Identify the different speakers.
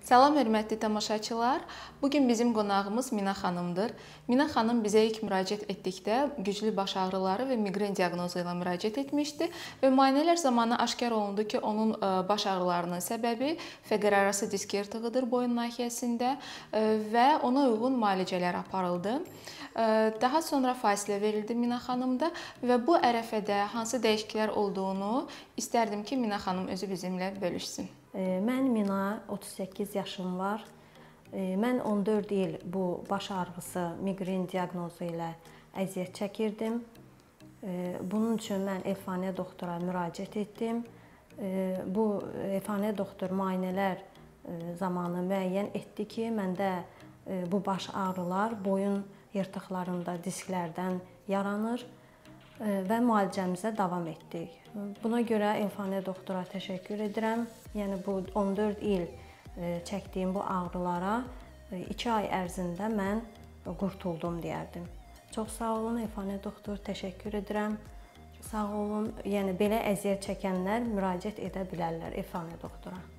Speaker 1: Salam hörmətli tamaşaçılar. Bugün bizim qonağımız Mina xanımdır. Mina xanım bizə ilk müraciət etdikdə güclü baş ağrıları və miqren diaqnozu ilə müraciət etmişdi və müayinələr zamanı aşkar olundu ki, onun baş ağrılarının səbəbi fəqərarası disk yırtığıdır boyun nahiyəsində və ona uyğun müalicələr aparıldı. Daha sonra fasilə verildi Mina xanımda və bu ərəfədə hansı dəyişikliklər olduğunu istərdim ki, Mina xanım özü bizimlə bölüşsün.
Speaker 2: Mən Mina, 38 yaşım var. Mən 14 il bu baş ağrısı, miqren diaqnozu ilə əziyyət çəkirdim. Bunun üçün mən Elfaniyə doktora müraciət etdim. Bu Elfaniyə doktor müayinələr zamanı müəyyən etdi ki, məndə bu baş ağrılar boyun yırtıqlarında disklərdən yaranır və müalicəmizə davam etdik. Buna görə Elfaniyə doktora təşəkkür edirəm. Yəni bu 14 il çəkdiyim bu ağrılara 2 ay ərzində mən qurtuldum deyərdim. Çox sağ olun Elfaniyə doktor, təşəkkür edirəm. Sağ olun. Yəni belə əziyyət çəkənlər müraciət edə bilərlər Elfaniyə doktora.